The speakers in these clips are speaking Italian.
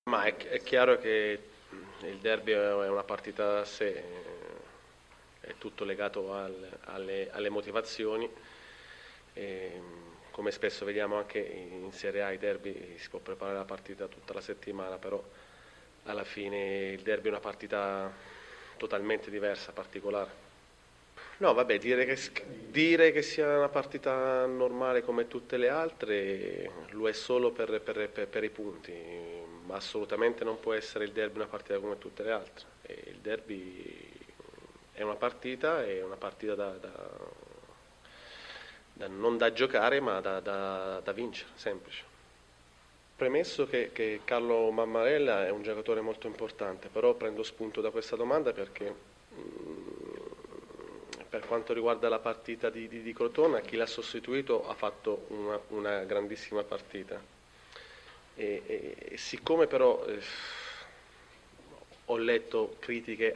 Ma è chiaro che il derby è una partita a sé, è tutto legato alle motivazioni. E, come spesso vediamo anche in Serie A, i derby si può preparare la partita tutta la settimana, però alla fine il derby è una partita totalmente diversa, particolare. No, vabbè, dire che sia una partita normale come tutte le altre lo è solo per i punti, ma assolutamente non può essere il derby una partita come tutte le altre. E il derby è una partita non da giocare, ma da vincere, semplice. Premesso che Carlo Mammarella è un giocatore molto importante, però prendo spunto da questa domanda perché per quanto riguarda la partita di Crotona, chi l'ha sostituito ha fatto una grandissima partita. E siccome però ho letto critiche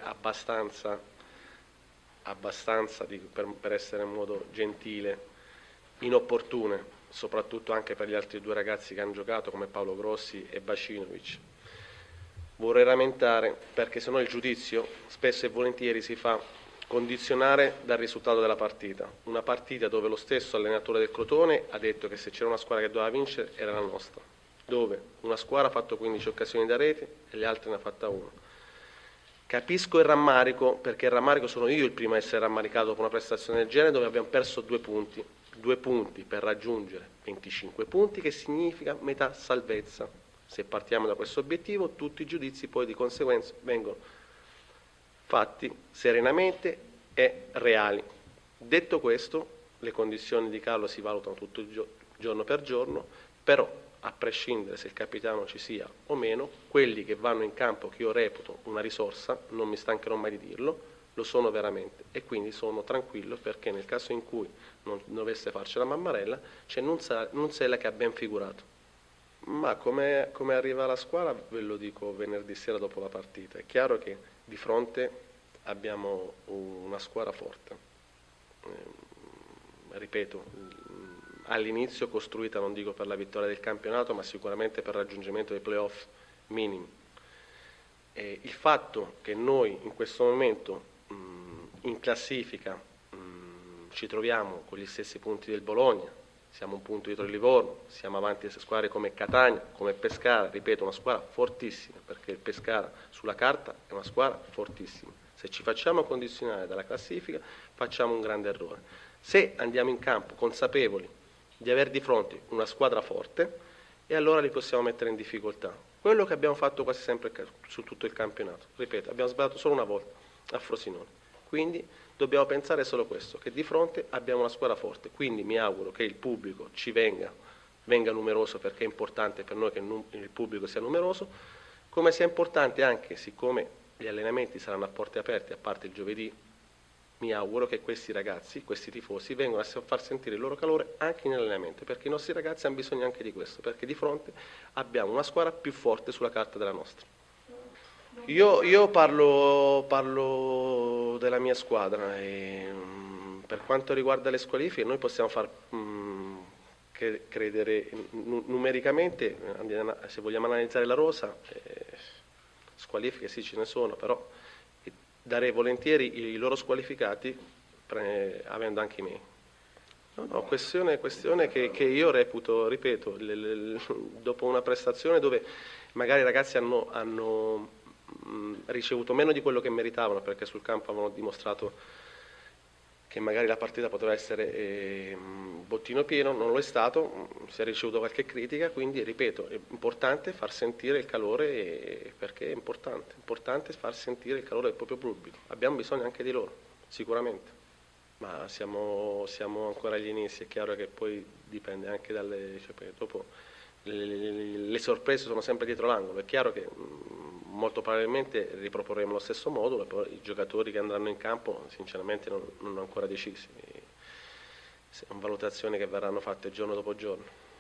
abbastanza per essere in modo gentile, inopportune, soprattutto anche per gli altri due ragazzi che hanno giocato come Paolo Grossi e Bacinovic. Vorrei rammentare perché sennò il giudizio spesso e volentieri si fa condizionare dal risultato della partita. Una partita dove lo stesso allenatore del Crotone ha detto che se c'era una squadra che doveva vincere era la nostra, dove una squadra ha fatto 15 occasioni da rete e le altre ne ha fatta una. Capisco il rammarico, perché il rammarico sono io il primo a essere rammaricato dopo una prestazione del genere dove abbiamo perso 2 punti. 2 punti per raggiungere 25 punti, che significa metà salvezza. Se partiamo da questo obiettivo, tutti i giudizi poi di conseguenza vengono fatti serenamente e reali. Detto questo, le condizioni di Carlo si valutano tutto giorno per giorno, però a prescindere se il capitano ci sia o meno, quelli che vanno in campo, che io reputo una risorsa, non mi stancherò mai di dirlo, lo sono veramente, e quindi sono tranquillo perché nel caso in cui non dovesse farci la Mammarella c'è Nunzella che ha ben figurato. Ma come arriva la squadra ve lo dico venerdì sera dopo la partita. È chiaro che di fronte abbiamo una squadra forte. Ripeto, all'inizio costruita non dico per la vittoria del campionato, ma sicuramente per il raggiungimento dei playoff minimi. Il fatto che noi in questo momento in classifica ci troviamo con gli stessi punti del Bologna, siamo un punto dietro il Livorno, siamo avanti a squadre come Catania, come Pescara, ripeto, una squadra fortissima, perché il Pescara sulla carta è una squadra fortissima. Se ci facciamo condizionare dalla classifica facciamo un grande errore. Se andiamo in campo consapevoli di avere di fronte una squadra forte, e allora li possiamo mettere in difficoltà. Quello che abbiamo fatto quasi sempre su tutto il campionato. Ripeto, abbiamo sbagliato solo una volta a Frosinone. Quindi dobbiamo pensare solo questo, che di fronte abbiamo una squadra forte. Quindi mi auguro che il pubblico ci venga numeroso, perché è importante per noi che il pubblico sia numeroso, come sia importante anche, siccome gli allenamenti saranno a porte aperte, a parte il giovedì, mi auguro che questi ragazzi, questi tifosi, vengano a far sentire il loro calore anche in allenamento, perché i nostri ragazzi hanno bisogno anche di questo, perché di fronte abbiamo una squadra più forte sulla carta della nostra. Io parlo della mia squadra e per quanto riguarda le squalifiche noi possiamo far credere numericamente, se vogliamo analizzare la rosa, squalifiche sì ce ne sono, però darei volentieri i loro squalificati avendo anche i miei. No, questione che io reputo, ripeto, dopo una prestazione dove magari i ragazzi hanno ricevuto meno di quello che meritavano, perché sul campo avevano dimostrato che magari la partita poteva essere bottino pieno, non lo è stato, si è ricevuto qualche critica, quindi ripeto, è importante far sentire il calore, perché è importante far sentire il calore del proprio pubblico, abbiamo bisogno anche di loro, sicuramente. Ma siamo ancora agli inizi, è chiaro che poi dipende anche dopo le sorprese sono sempre dietro l'angolo, è chiaro che molto probabilmente riproporremo lo stesso modulo, poi i giocatori che andranno in campo sinceramente non ho ancora decisi, sono valutazioni che verranno fatte giorno dopo giorno.